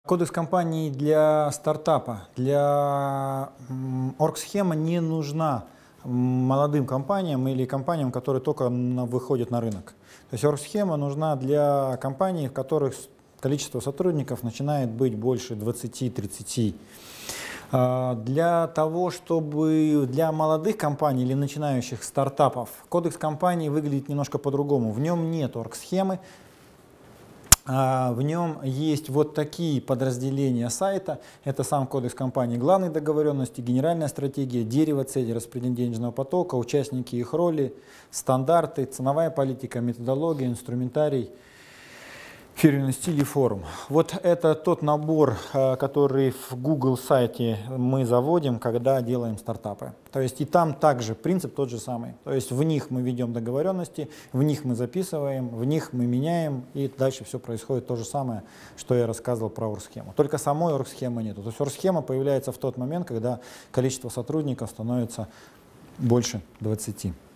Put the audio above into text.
Кодекс компании для стартапа, для оргсхема не нужна молодым компаниям или компаниям, которые только выходят на рынок. То есть оргсхема нужна для компаний, в которых количество сотрудников начинает быть больше 20-30. Для того, чтобы для молодых компаний или начинающих стартапов кодекс компании выглядит немножко по-другому. В нем нет оргсхемы. В нем есть вот такие подразделения сайта. Это сам кодекс компании, главные договоренности, генеральная стратегия, дерево целей, распределение денежного потока, участники их роли, стандарты, ценовая политика, методология, инструментарий, фирменный стиль и форум. Вот это тот набор, который в Google сайте мы заводим, когда делаем стартапы. То есть и там также принцип тот же самый. То есть в них мы ведем договоренности, в них мы записываем, в них мы меняем, и дальше все происходит то же самое, что я рассказывал про оргсхему. Только самой оргсхемы нету. То есть оргсхема появляется в тот момент, когда количество сотрудников становится больше 20.